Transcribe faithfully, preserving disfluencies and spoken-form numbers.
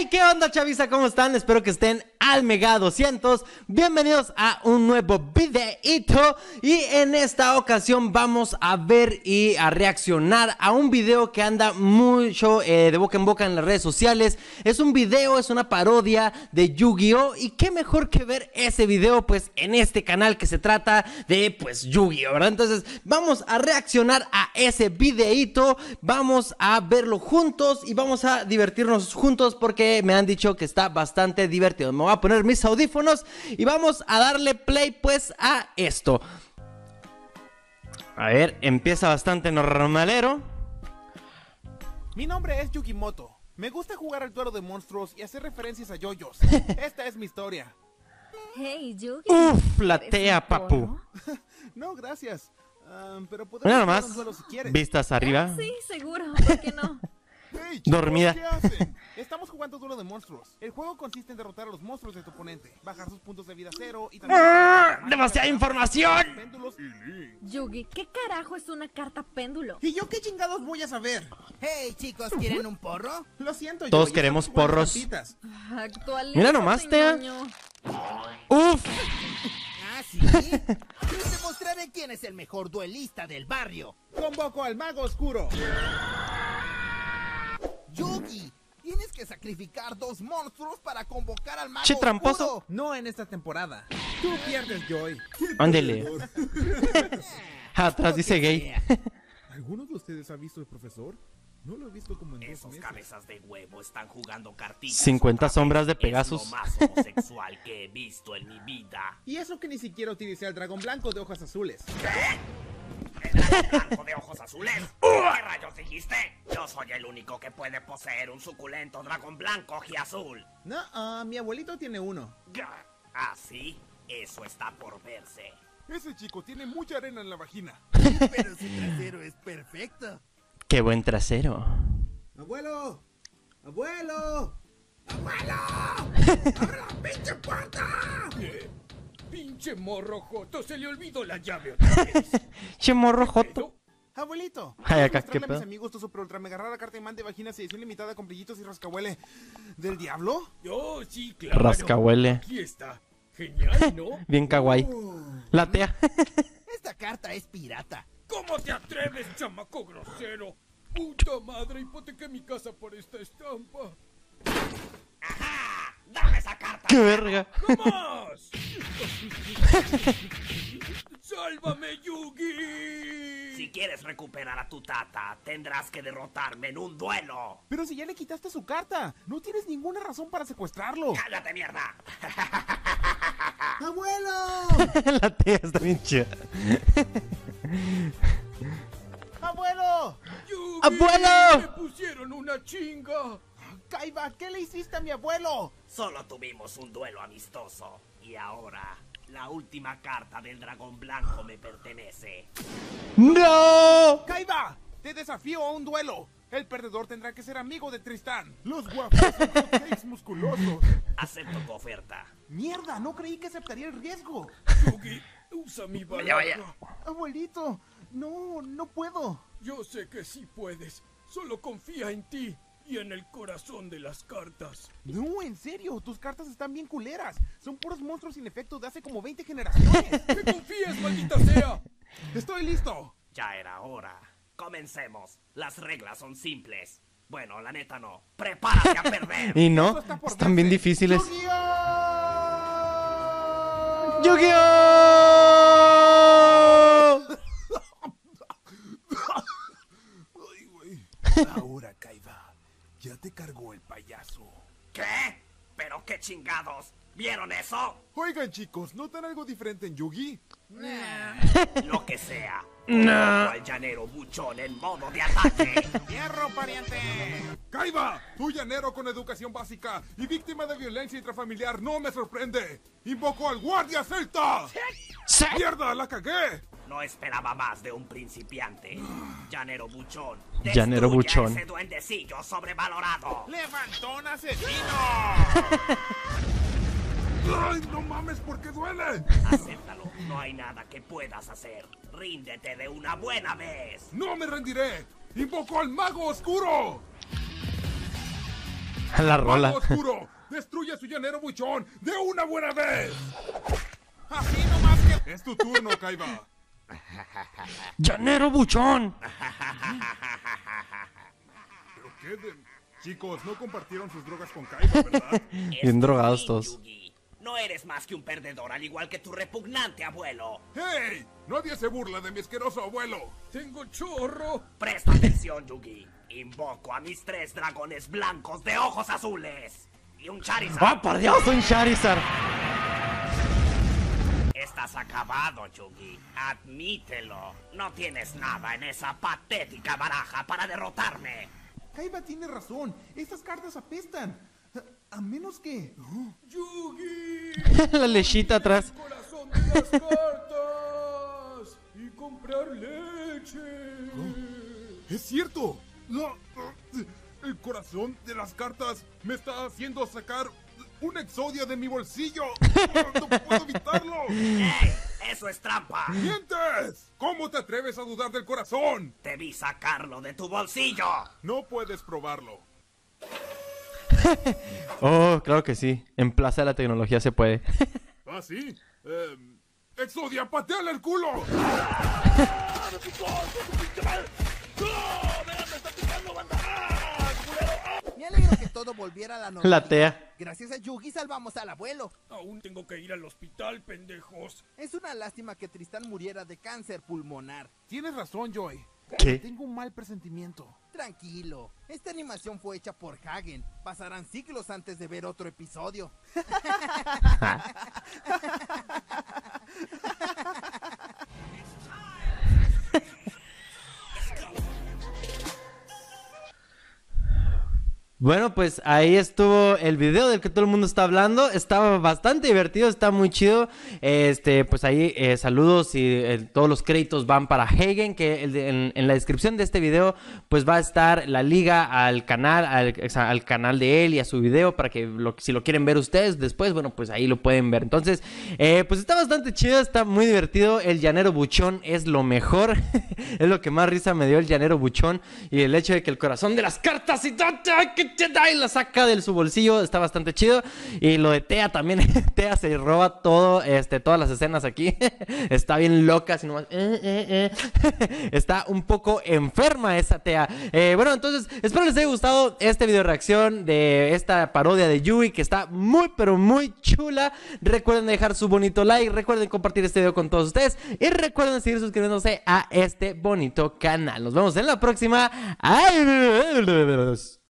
Hey, ¿qué onda, chaviza? ¿Cómo están? Espero que estén al mega doscientos. Bienvenidos a un nuevo videito. Y en esta ocasión vamos a ver y a reaccionar a un video que anda mucho eh, de boca en boca en las redes sociales. Es un video, es una parodia de Yu-Gi-Oh! Y qué mejor que ver ese video pues en este canal que se trata de pues Yu-Gi-Oh! ¿Verdad? Entonces vamos a reaccionar a ese videito. Vamos a verlo juntos y vamos a divertirnos juntos porque me han dicho que está bastante divertido. Me voy a poner mis audífonos y vamos a darle play pues a esto. A ver, empieza bastante normalero. Mi nombre es Yugimoto. Me gusta jugar al duelo de monstruos y hacer referencias a yoyos. Esta es mi historia. Hey, Yugi. Uf, la tea, papu. No, gracias. Um, pero podemos Mira jugar nomás, un duelo si quieres. vistas arriba. Sí, seguro. ¿Por qué no? Hey, chicos, Dormida. ¿qué hacen? Estamos jugando duelo de monstruos. El juego consiste en derrotar a los monstruos de tu oponente, bajar sus puntos de vida cero y también... ¡Ah! ¡Demasiada información! Péndulos y links. Yugi, ¿qué carajo es una carta péndulo? ¿Y yo qué chingados voy a saber? Hey, chicos, ¿quieren un porro? Lo siento, Todos yo, queremos estamos jugando porros. cartitas. Actualízate, Mira nomás, Tea. ñoño. ¡Uf! ¿Ah, sí? Les demostraré quién es el mejor duelista del barrio. Convoco al mago oscuro. Yugi, tienes que sacrificar dos monstruos para convocar al mago Che, tramposo. oscuro. No en esta temporada. Tú pierdes, Joy. Ándele. Atrás dice gay. ¿Alguno de ustedes ha visto el profesor? No lo he visto como en dos Esos meses. cabezas de huevo están jugando cartitas. cincuenta otra vez. sombras de Es Pegasus. lo más homosexual que he visto en mi vida. Y eso que ni siquiera utilicé al dragón blanco de hojas azules. ¿El dragón blanco de ojos azules? ¿Qué rayos dijiste? Yo soy el único que puede poseer un suculento dragón blanco y azul. No, ah, mi abuelito tiene uno. Gah. ¿Ah, sí? Eso está por verse. Ese chico tiene mucha arena en la vagina. Pero su trasero es perfecto. ¡Qué buen trasero! ¡Abuelo! ¡Abuelo! Pinche morro joto, se le olvidó la llave otra vez. ¡Che morro joto! Abuelito, Ay, acá, ¿puedes ¿qué mostrarle a pedo? mis amigos tu super ultra mega rara carta imán de vaginas edición limitada con brillitos y rascahuele del diablo? Yo sí, claro. Rascahuele. Aquí está. Genial, ¿no? Bien kawaii. La tea. Esta carta es pirata. ¿Cómo te atreves, chamaco grosero? Puta madre, hipotequé mi casa por esta estampa. ¡Ajá! ¡Dame esa carta! ¡Qué verga! ¡No más! ¡Sálvame, Yugi! Si quieres recuperar a tu tata, tendrás que derrotarme en un duelo. Pero si ya le quitaste su carta, no tienes ninguna razón para secuestrarlo. ¡Cállate, mierda! ¡Abuelo! La tea está bien chida. ¡Abuelo! ¡Yugi! ¡Abuelo! ¡Me pusieron una chinga! Kaiba, ¿qué le hiciste a mi abuelo? Solo tuvimos un duelo amistoso. Y ahora, la última carta del dragón blanco me pertenece. ¡No! ¡Kaiba! Te desafío a un duelo. El perdedor tendrá que ser amigo de Tristán. Los guapos son hotcakes musculosos. Acepto tu oferta. ¡Mierda! No creí que aceptaría el riesgo. Yugi, usa mi Vaya, vaya. balaca. Abuelito, no, no puedo. Yo sé que sí puedes. Solo confía en ti y en el corazón de las cartas. No, en serio, tus cartas están bien culeras. Son puros monstruos sin efecto de hace como veinte generaciones. ¡Que confíes, maldita sea! Estoy listo. Ya era hora. Comencemos. Las reglas son simples. Bueno, la neta no. ¡Prepárate a perder! Y Eso no, está por están bien verse. difíciles. ¡Yu-Gi-Oh! ¡Yu-Gi-Oh! Ay, güey. Ahora, Kaiba, ya te cargó el payaso. ¿Qué? ¿Pero qué chingados? ¿Vieron eso? Oigan, chicos, ¿notan algo diferente en Yugi? Lo que sea. No. Conozco al llanero buchón en modo de ataque. ¡Hierro, pariente! ¡Kaiba! Tú, llanero con educación básica y víctima de violencia intrafamiliar, no me sorprende. ¡Invoco al guardia celta! ¡Sí! ¡Mierda, la cagué! No esperaba más de un principiante. Llanero buchón. Llanero destruye a buchón. ese duendecillo sobrevalorado. ¡Levantón asesino! ¡Ay, no mames, porque duele! Acéptalo. No hay nada que puedas hacer. Ríndete de una buena vez. ¡No me rendiré! ¡Invoco al mago oscuro! La rola. ¡Mago oscuro! ¡Destruye a su llanero buchón de una buena vez! Así nomás que... Es tu turno, Kaiba. ¡Llanero buchón! ¿Pero qué de... Chicos, no compartieron sus drogas con Kaiba, ¿verdad? Bien drogados todos. Yugi. No eres más que un perdedor al igual que tu repugnante abuelo. ¡Hey! Nadie se burla de mi asqueroso abuelo. Tengo chorro. Presta atención, Yugi. Invoco a mis tres dragones blancos de ojos azules. Y un Charizard. ¡Ah, por Dios, un Charizard! Estás acabado, Yugi. Admítelo. No tienes nada en esa patética baraja para derrotarme. Kaiba tiene razón. Estas cartas apestan. A, a menos que... Yugi. La lechita atrás. Corazón de las cartas. Y comprar leche. ¡Es cierto! No, el corazón de las cartas me está haciendo sacar un exodia de mi bolsillo. ¡No puedo evitarlo! ¡Ey! ¡Eso es trampa! ¡Mientes! ¿Cómo te atreves a dudar del corazón? Te vi sacarlo de tu bolsillo. No puedes probarlo. Oh, claro que sí. En Plaza de la Tecnología se puede. ¿Ah, sí? Eh, ¡Exodia, pateale el culo! Me alegro que todo volviera a la normalidad. La tea. Gracias a Yugi salvamos al abuelo. Aún tengo que ir al hospital, pendejos. Es una lástima que Tristán muriera de cáncer pulmonar. Tienes razón, Joy. ¿Qué? Tengo un mal presentimiento. Tranquilo, esta animación fue hecha por Hagen. Pasarán siglos antes de ver otro episodio. Bueno, pues ahí estuvo el video del que todo el mundo está hablando. Estaba bastante divertido, está muy chido. Este, pues ahí eh, saludos y eh, todos los créditos van para Hagen, que el de- en, en la descripción de este video pues va a estar la liga al canal, al, al canal de él y a su video para que lo, si lo quieren ver ustedes después, bueno, pues ahí lo pueden ver. Entonces, eh, pues está bastante chido, está muy divertido. El llanero buchón es lo mejor. Es lo que más risa me dio, el llanero buchón. Y el hecho de que el corazón de las cartas y todo, que te da y la saca de su bolsillo está bastante chido. Y lo de Tea también. Tea se roba todo, este, todas las escenas aquí. Está bien loca, así nomás. eh, eh, eh. Está un poco enferma esa Tea. Eh, bueno, entonces espero les haya gustado este video reacción de esta parodia de Yui, que está muy pero muy chula. Recuerden dejar su bonito like, recuerden compartir este video con todos ustedes y recuerden seguir suscribiéndose a este bonito canal. Nos vemos en la próxima. Adiós.